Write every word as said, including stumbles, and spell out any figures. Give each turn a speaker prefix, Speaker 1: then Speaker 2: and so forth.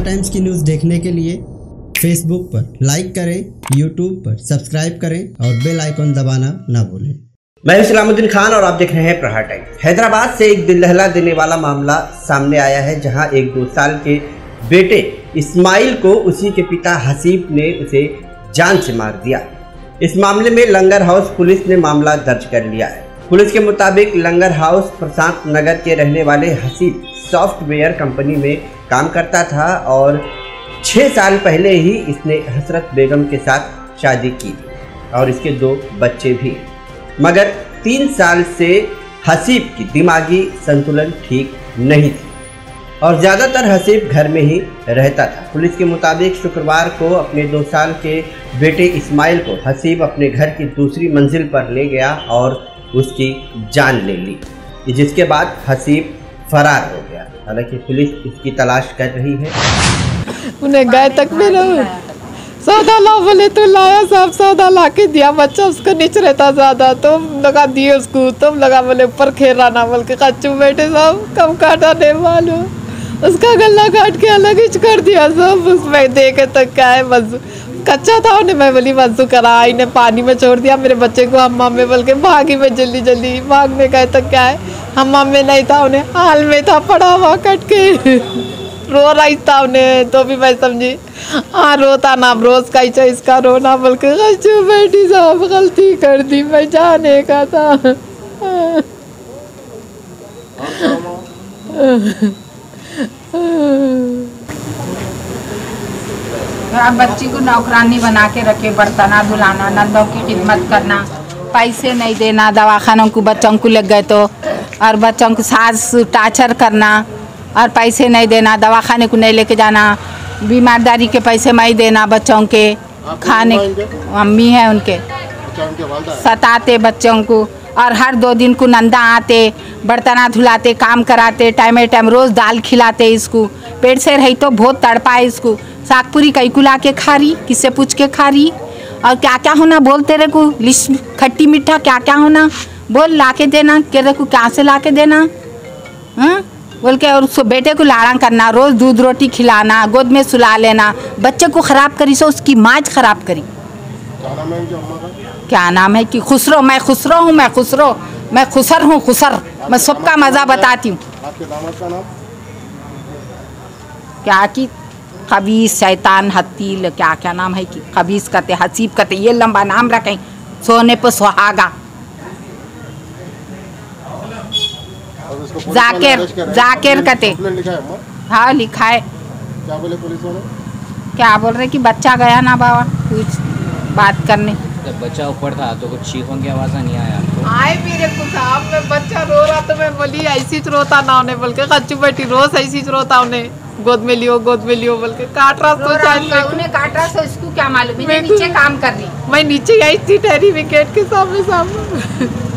Speaker 1: प्रहार टाइम्स की न्यूज़ देखने के लिए फेसबुक पर लाइक करें, यूट्यूब पर सब्सक्राइब करें और बेल आइकन दबाना ना भूलें।
Speaker 2: मैं हूं सलामुद्दीन खान और आप देख रहे हैं प्रहार टाइम्स। हैदराबाद से एक दिल दहला देने वाला मामला सामने आया है, जहां एक दो साल के बेटे इस्माइल को उसी के पिता हसीब ने उसे जान से मार दिया। इस मामले में लंगर हाउस पुलिस ने मामला दर्ज कर लिया है। पुलिस के मुताबिक लंगर हाउस प्रशांत नगर के रहने वाले हसीब सॉफ्टवेयर कंपनी में काम करता था और छः साल पहले ही इसने हसरत बेगम के साथ शादी की और इसके दो बच्चे भी, मगर तीन साल से हसीब की दिमागी संतुलन ठीक नहीं थी और ज़्यादातर हसीब घर में ही रहता था। पुलिस के मुताबिक शुक्रवार को अपने दो साल के बेटे इस्माइल को हसीब अपने घर की दूसरी मंजिल पर ले गया और उसकी जान ले ली, जिसके बाद हसीब फरार हो गया। हालांकि पुलिस इसकी तलाश कर रही है।
Speaker 3: उन्हें गाय तक में रहो सौदा ला बोले तो लाया, सब सौदा ला के दिया। बच्चा उसका नीचे रहता ज़्यादा तो लगा दिए उसको, तुम लगा बोले ऊपर खेरा ना बोल के कच्चू बैठे सब कम काटा नहीं मालूम, उसका गला काट के अलग ही कर दिया सब। उसमें देखे तक क्या है बस कच्चा था उन्हें, मैं बोली वंशु करा इन्हें पानी में छोड़ दिया। मेरे बच्चे को हम्माम में बोल के भागी में जल्दी जल्दी भागने गए तक क्या है हम्माम में नहीं था, उन्हें हाल में था पड़ा हुआ कट के रो रही था उन्हें। तो भी मैं समझी हाँ रोता ना रोज का ही इसका रोना बोल के कच्चू बैठी सब गलती कर दी, मैं जाने का था।
Speaker 4: बच्ची को नौकरानी बना के रखे, बर्तना धुलाना, नंदों की खिदमत करना, पैसे नहीं देना, दवाखानों को बच्चों को लग गए तो और बच्चों को सास टार्चर करना और पैसे नहीं देना, दवाखाने को नहीं लेके जाना, बीमारदारी के पैसे नहीं देना, बच्चों के खाने मम्मी है उनके सताते बच्चों को और हर दो दिन को नंदा आते, बर्तना धुलाते, काम कराते, टाइम टाइम रोज़ दाल खिलाते। इसको पेट से रही तो बहुत तड़पाए, इसको सागपुरी कई को ला के खा रही, किससे पूछ के खा रही और क्या क्या होना बोल तेरे को लिस्ट खट्टी मीठा क्या क्या होना बोल ला के देना, तेरे को क्या से ला के देना हाँ बोल के, और उसको बेटे को लाड़ा करना, रोज़ दूध रोटी खिलाना, गोद में सुला लेना, बच्चे को ख़राब करी सो उसकी माँ ख़राब करी। क्या नाम है कि खुसरो, मैं खुसरो हूँ, मैं खुसरो, मैं खुसर हूँ, खुसर, मैं सबका मज़ा बताती हूँ। क्या कि खबीस शैतान हत्ती क्या क्या नाम है कि खबीस कहते, हसीब कहते, ये लंबा नाम रखें, सोने पर सुहागा। जाकिर जाकिर कहते, हाँ लिखा है।
Speaker 5: क्या बोले पुलिस वाले?
Speaker 4: क्या बोल रहे कि बच्चा गया ना बाबा कुछ बात करने,
Speaker 6: जब बच्चा ऊपर था तो कुछ चीखों की आवाज़ नहीं आया आपको?
Speaker 3: आए मेरे को साहब में बच्चा रो रहा तो मैं बोली ऐसी रोता ना उन्हें बोल के कच्चू बैठी रोज ऐसी रोता उन्हें, गोद में लियो गोद में लियो बोल के काट रहा तो
Speaker 4: उन्हें काट रहा तो इसको क्या मालूम, नीचे काम कर रही,
Speaker 3: मैं नीचे आई थी ठहरी विकेट के सामने सामने।